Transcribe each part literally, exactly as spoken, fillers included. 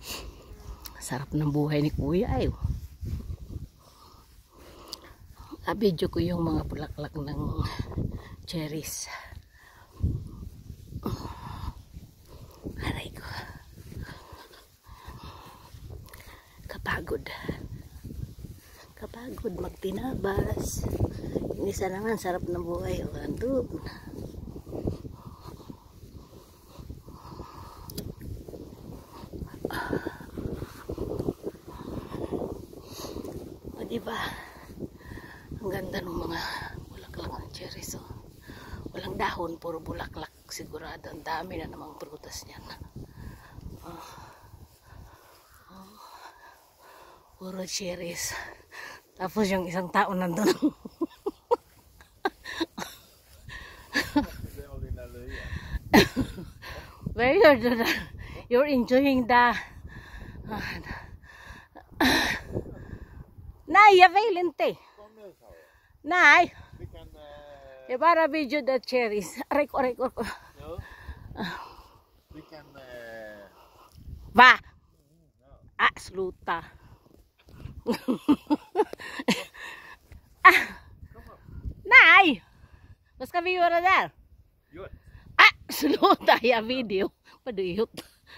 Sarap ng buhay ni Kuya ay. Abidyo ko yung mga bulaklak ng cherries. Aray ko. Kapagod. Kapagod magtinabas. Yung isa naman sarap ng buhay. Walang tub. O diba? Ang ganda ng mga bulaklak ng cherries. Oh. Walang dahon, puro bulaklak. Sigurado ang dami na namang prutas niyan. Oh. Oh. Puro cherries. Tapos yung isang tao nandun. Where you're, you're enjoying the uh, Nej, jag vill inte. Nej. Jag bara vill the cherries. Aray ko, aray ko. Va? Ah, sluta. Ah. Nej. Vad ska vi göra där? Ah, sluta, jag video. Vad du gjort?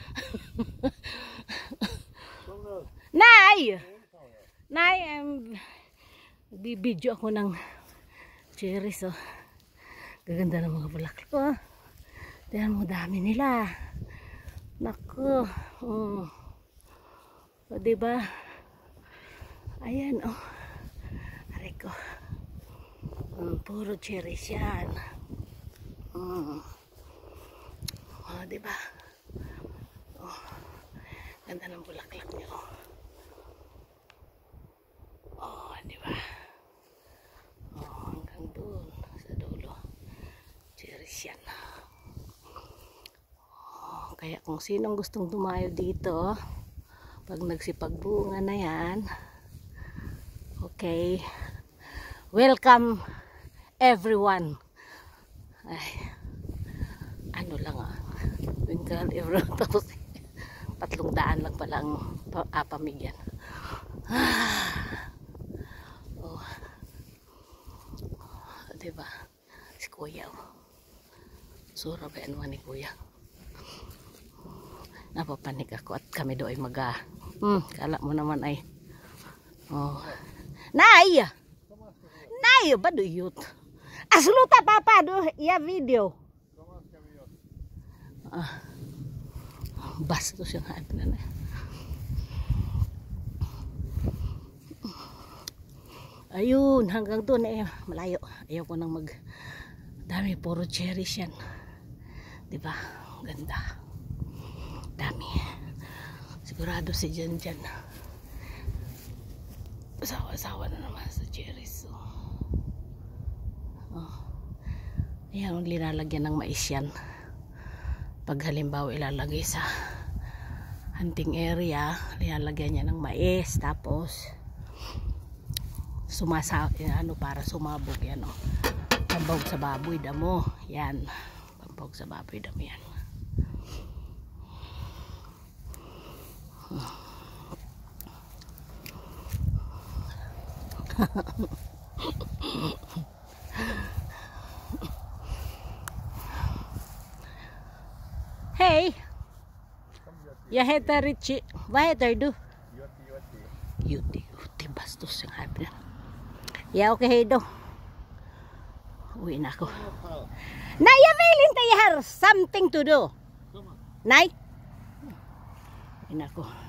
Nej. Nej, um, bibidyo ako ng cherries. Oh. Gaganda ng mga bulaklak. Oh. Tingnan mo, dami nila. Naku. Oh. O, diba? Ayan, oh. Aray ko. Um, puro cherries yan. Um. O, diba? Oh. Ganda ng bulaklak niya, oh. Oh, di ba? Oh, hanggang doon sa dulo. Cherries yan. Oh, kaya kung sinong gustong dumayo dito, pag nagsipagbunga na yan, okay, welcome everyone. Ay, ano lang ah, welcome everyone. Tapos tatlong daan lang palang ah, pamigyan. Ah. Diba? Si Kuya, oh. Sura ba yan ni Kuya? Napapanik ako at kami doon ay mag hmm, kala mo naman ay oh. Nay! Nay! Ba do yut? Asluta papa do ya video. Ah. Bastos yung hype na na. Ayun, hanggang doon eh, malayo. Ayaw ko nang mag dami, puro cherries yan. Diba? Ganda. Dami. Sigurado si Jan Jan. Asawa-asawa na naman sa cherries. So. Oh. Ayan, linalagyan ng mais yan. Pag halimbawa ilalagay sa hunting area, linalagyan niya ng mais. Tapos sumasa, ano, para sumabog yan, oh. Pambawg sa baboy damo yan, pambawg sa baboy damo yan. Hey, jag heter Richie. Vad heter du? Jutti, Jutti, bastos yung habi. Ja, okej, hej då. Uwi na ako. Nej, jag vill inte, jag har something to do. Nej. Uwi na ako.